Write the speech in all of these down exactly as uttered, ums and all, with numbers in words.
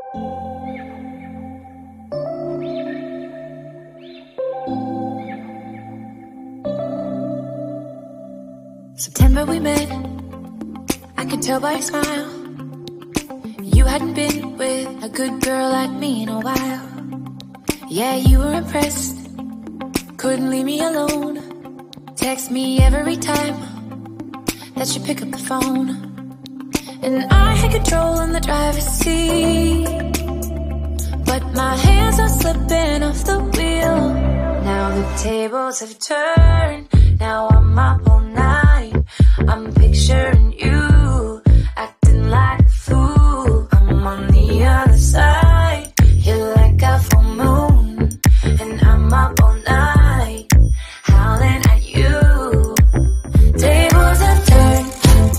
September we met, I could tell by your smile. You hadn't been with a good girl like me in a while. Yeah, you were impressed, couldn't leave me alone. Text me every time that you pick up the phone. And I had control in the driver's seat, but my hands are slipping off the wheel. Now the tables have turned, now I'm up all night. I'm picturing you, acting like a fool. I'm on the other side, you're like a full moon, and I'm up all night, howling at you. Tables have turned,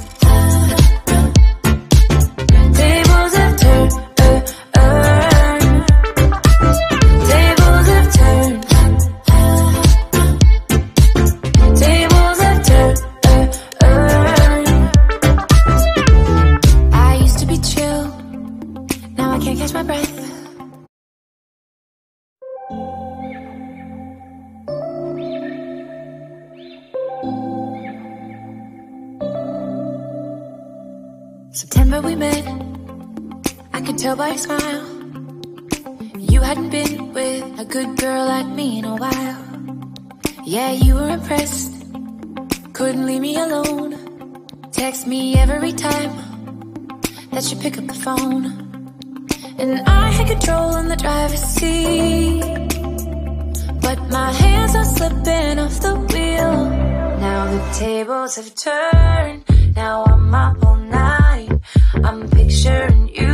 tables have turned, uh, uh. Tables have turned, tables have turned, uh, uh. I used to be chill, now I can't catch my breath. September we met, I could tell by your smile. You hadn't been with a good girl like me in a while. Yeah, you were impressed, couldn't leave me alone. Text me every time that you pick up the phone. And I had control in the driver's seat, but my hands are slipping off the wheel. Now the tables have turned, now I'm up all night. I'm picturing you,